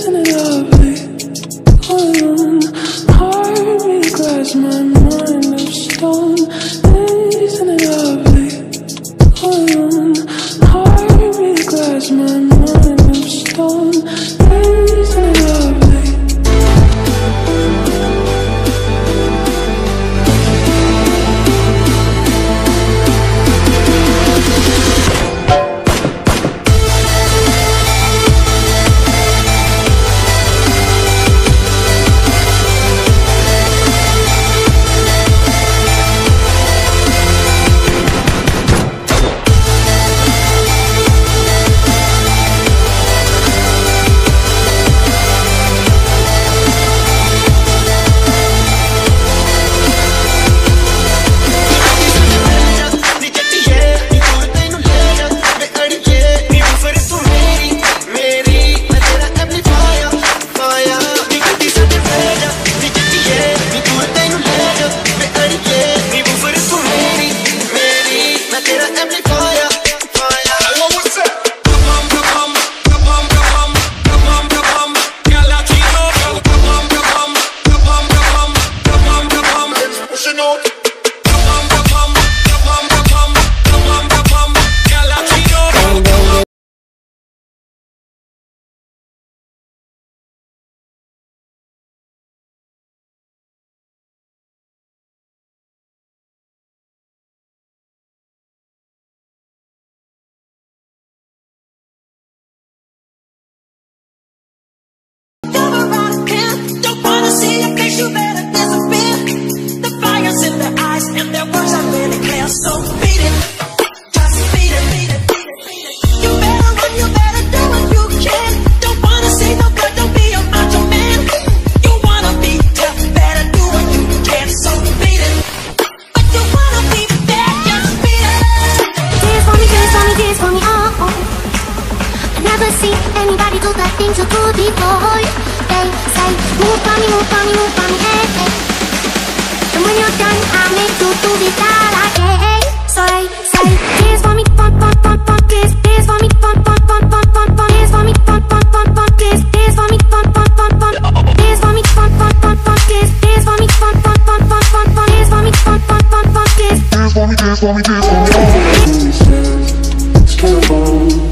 Isn't it lovely? Heart made of glass, my mind of stone. Isn't it lovely? Heart made of glass, my mind of stone. Isn't it lovely? You better disappear. The fire's in their eyes and their words are really clear. So beat it, just beat it, beat it, beat it, beat it. You better run, you better do what you can. Don't wanna see no blood, don't be a macho man. You wanna be tough, better do what you can. So beat it, but you wanna be bad, just beat it. Dance for me, dance for me, dance for me, oh, oh. I never see anybody do that thing so good before. They say, move for me, move for me, move for me, hey, hey. And when you're done, I make you do it like, hey, hey. So they say, dance for me, fun, fun, fun, fun, dance, dance for me, fun, fun, fun, fun, fun, fun, dance for me, fun, fun, fun, fun, dance, dance for me, fun, fun, fun, fun, dance for me, fun, fun, fun, fun, dance, dance for me, fun, fun, fun, fun, fun, dance for me, fun, fun, fun, fun, dance, dance for me, dance for me, dance for me. It's